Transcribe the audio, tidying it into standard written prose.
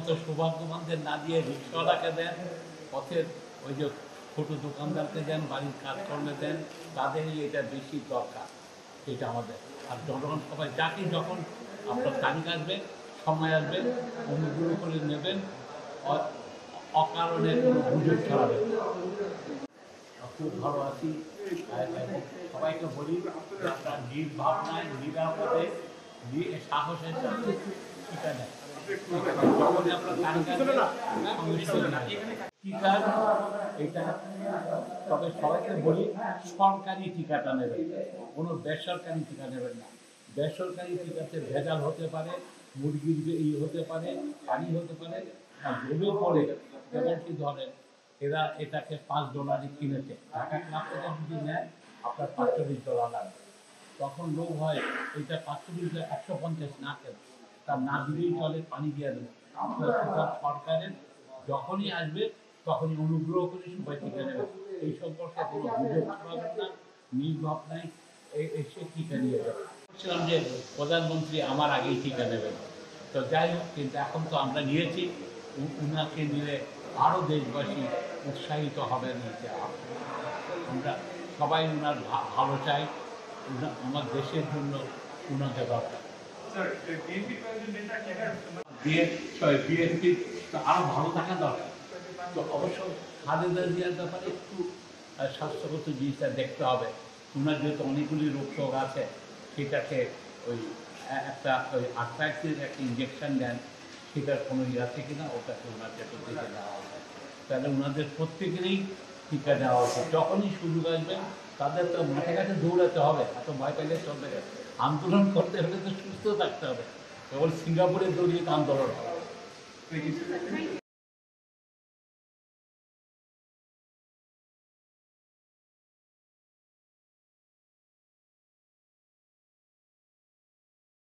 সৌভাগ্যবানদের না দিয়ে রিক্সাওয়ালাকে দেন, পথের ওই যে ছোটো দোকানদারকে দেন, বাড়ির কাজকর্মে দেন, তাদেরই এটা বেশি দরকার। এটা আমাদের আর জনগণ সবাই যাকে যখন আপনার তারিখ আসবে, সময় আসবে, অনুগ্রহ করে নেবেন, অকারণে কোনো গুজব ছড়াবেন। খুব ভালো আছি এবং সবাইকে বলি আপনার নির্ভাবনায় নিরাপদে সাহসের সাথে টিকা নেয়। যখনই আপনার টিকা এটা, তবে সবাইকে বলি সরকারি টিকাটা নেবেন, কোনো বেসরকারি টিকা নেবেন না। বেসরকারি টিকাতে ভেজাল হতে পারে, মুরগির হতে পারে, পানি হতে পারে, আর জমে পড়ে যেমন কি ধরেন এরা এটাকে $5 কিনেছে, ঢাকা ক্লাব থেকে যদি নেয় আপনার $45 লাগবে। তখন লোক হয় এইটা 45 150 না কেন, তার না দিলেই চলে, পানি দিয়ে দেবে। সরকারের যখনই আসবে তখনই অনুগ্রহ করে সবাই টিকা নেবে। এই সম্পর্কে কোনো গুজব ছড়াবেন না, নির্ভাব নাই, এসে টিকা নিয়ে যাবে। বলছিলাম যে প্রধানমন্ত্রী আমার আগেই টিকা নেবেন, তো যাই হোক, কিন্তু এখন তো আমরা নিয়েছি, উনাকে নিলে আরও দেশবাসী উৎসাহিত হবেন। আমরা সবাই উনার ভালো চাই, আমার দেশের জন্য উনাকে দরকার। বিএনপি আরও ভালো থাকা দরকার। তো অবশ্য খালেদা জিয়ার ব্যাপারে একটু স্বাস্থ্যগত জিনিসটা দেখতে হবে। ওনার যেহেতু অনেকগুলি রোগ আছে, সেটাকে ওই একটা ওই আর্থ্রাইটিসের একটা ইঞ্জেকশন দেন, সেটার কোনো আছে কিনা ওটাকে ওনাকে একটু দেখে দেওয়া হবে। তাহলে ওনাদের প্রত্যেকেরই টিকা দেওয়া উচিত। যখনই সুযোগ আসবে তাদের তো মাঠে ঘাটে দৌড়াতে হবে, এত ভয় পেলে চলবে না। আন্দোলন করতে হলে তো সুস্থ থাকতে হবে, কেবল সিঙ্গাপুরে দৌড়িয়ে আন্দোলন হবে।